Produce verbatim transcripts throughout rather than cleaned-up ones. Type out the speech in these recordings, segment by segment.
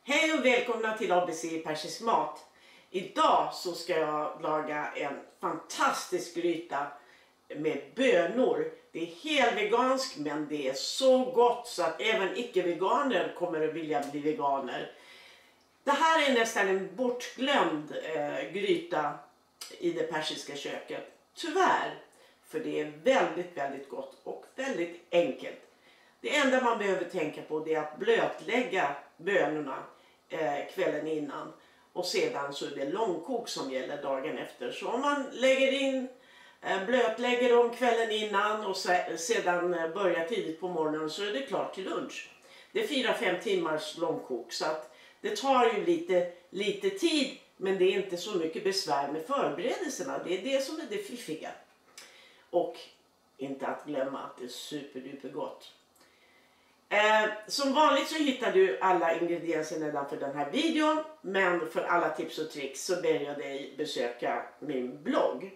Hej och välkomna till A B C Persisk mat. Idag så ska jag laga en fantastisk gryta med bönor. Det är helvegansk, men det är så gott så att även icke-veganer kommer att vilja bli veganer. Det här är nästan en bortglömd eh, gryta i det persiska köket. Tyvärr, för det är väldigt väldigt gott och väldigt enkelt. Det enda man behöver tänka på det är att blötlägga bönorna eh, kvällen innan. Och sedan så är det långkok som gäller dagen efter. Så om man lägger in, eh, blötlägger dem kvällen innan och se, sedan eh, börjar tidigt på morgonen, så är det klart till lunch. Det är fyra fem timmars långkok, så att det tar ju lite, lite tid, men det är inte så mycket besvär med förberedelserna. Det är det som är det fiffiga. Och inte att glömma att det är superduper gott. Eh, som vanligt så hittar du alla ingredienser nedanför den här videon, men för alla tips och tricks så ber jag dig besöka min blogg.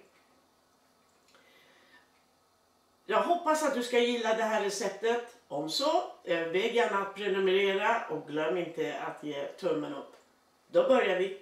Jag hoppas att du ska gilla det här receptet. Om så, eh, väg gärna att prenumerera och glöm inte att ge tummen upp. Då börjar vi.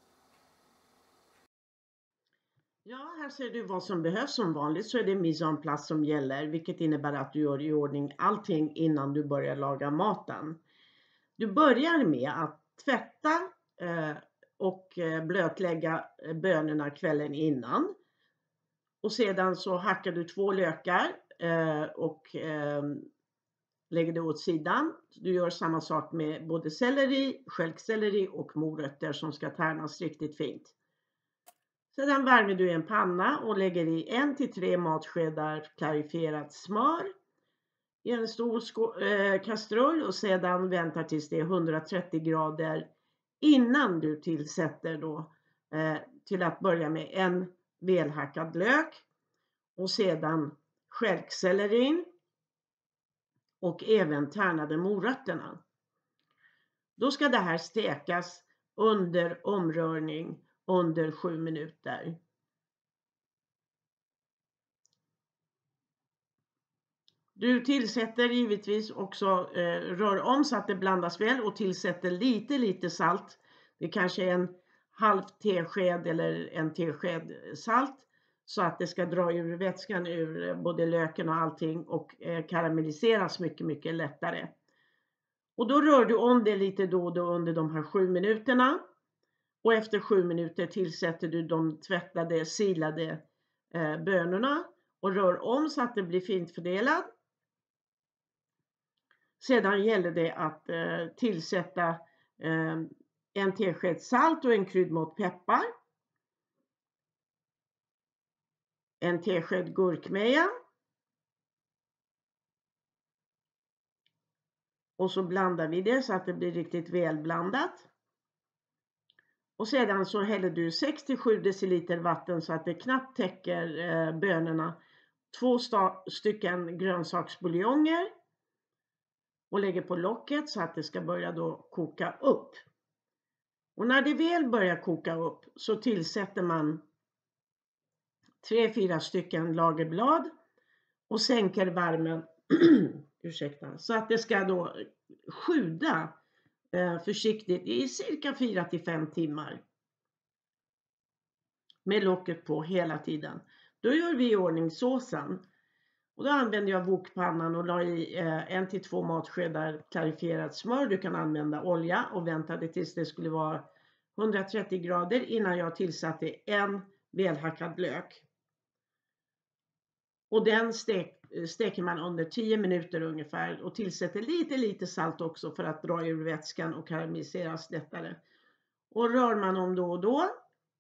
Ja, här ser du vad som behövs. Som vanligt så är det mise en place som gäller, vilket innebär att du gör i ordning allting innan du börjar laga maten. Du börjar med att tvätta eh, och blötlägga bönorna kvällen innan. Och sedan så hackar du två lökar eh, och eh, lägger det åt sidan. Du gör samma sak med både selleri, stjälkselleri och morötter som ska tärnas riktigt fint. Sedan värmer du en panna och lägger i en till tre matskedar klarifierat smör i en stor äh, kastrull, och sedan väntar tills det är hundratrettio grader innan du tillsätter då äh, till att börja med en välhackad lök och sedan stjälksellerin och även tärnade morötterna. Då ska det här stekas under omrörning under sju minuter. Du tillsätter givetvis också, eh, rör om så att det blandas väl, och tillsätter lite lite salt. Det är kanske en halv tesked eller en tesked salt, så att det ska dra ur vätskan ur både löken och allting och eh, karamelliseras mycket mycket lättare. Och då rör du om det lite då och då under de här sju minuterna. Och efter sju minuter tillsätter du de tvättade, silade eh, bönorna och rör om så att det blir fint fördelat. Sedan gäller det att eh, tillsätta eh, en tesked salt och en kryddmått peppar. En tesked gurkmeja. Och så blandar vi det så att det blir riktigt välblandat. Och sedan så häller du sex till sju deciliter vatten så att det knappt täcker eh, bönorna. Två stycken grönsaksbuljonger. Och lägger på locket så att det ska börja då koka upp. Och när det väl börjar koka upp så tillsätter man tre fyra stycken lagerblad och sänker värmen ursäkta, så att det ska då sjuda eh, försiktigt i cirka fyra till fem timmar. Med locket på hela tiden. Då gör vi i ordning såsen. Och då använder jag wokpannan och la i eh, en till två matskedar klarifierat smör. Du kan använda olja och väntade tills det skulle vara hundratrettio grader innan jag tillsatte en välhackad lök. Och den stek, steker man under tio minuter ungefär och tillsätter lite lite salt också för att dra ur vätskan och karamelliseras lättare. Och rör man om då och då.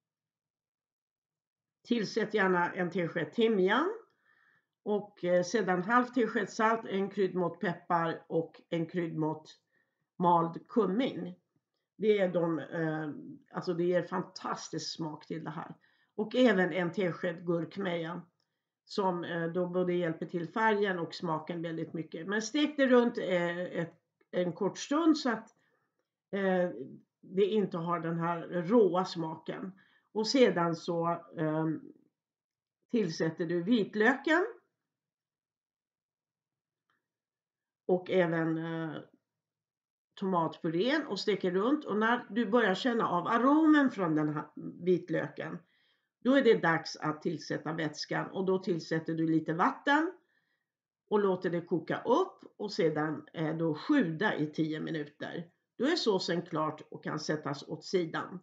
Tillsätt gärna en tesked timjan. Och sedan halv tesked salt, en kryddmått peppar och en kryddmått mald kummin. Det är de, eh, alltså det ger fantastisk smak till det här. Och även en tesked gurkmeja som eh, då både hjälper till färgen och smaken väldigt mycket. Men stek det runt eh, ett, en kort stund så att eh, det inte har den här råa smaken. Och sedan så eh, tillsätter du vitlöken. Och även eh, tomatpurén och steker runt. Och när du börjar känna av aromen från den här vitlöken, då är det dags att tillsätta vätskan. Och då tillsätter du lite vatten och låter det koka upp och sedan eh, då sjuda i tio minuter. Då är såsen klart och kan sättas åt sidan.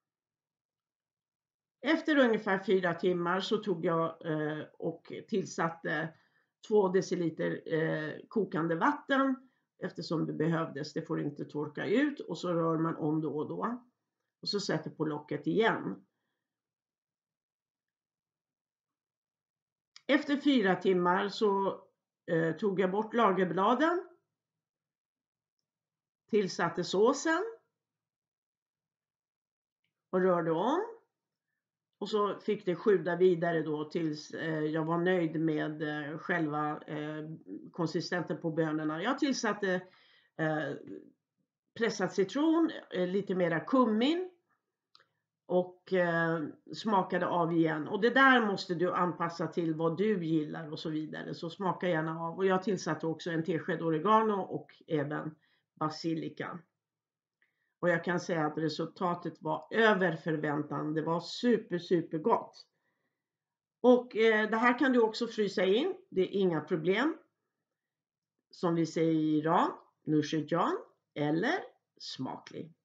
Efter ungefär fyra timmar så tog jag eh, och tillsatte två deciliter eh, kokande vatten eftersom det behövdes. Det får inte torka ut och så rör man om då och då. Och så sätter på locket igen. Efter fyra timmar så eh, tog jag bort lagerbladen. Tillsatte såsen. Och rörde om. Och så fick det sjuda vidare då tills eh, jag var nöjd med eh, själva eh, konsistensen på bönorna. Jag tillsatte eh, pressad citron, eh, lite mera kummin och eh, smakade av igen. Och det där måste du anpassa till vad du gillar och så vidare. Så smaka gärna av. Och jag tillsatte också en tesked oregano och även basilika. Och jag kan säga att resultatet var över förväntan. Det var super, super gott. Och eh, det här kan du också frysa in. Det är inga problem. Som vi säger i Iran, nushejan eller smaklig.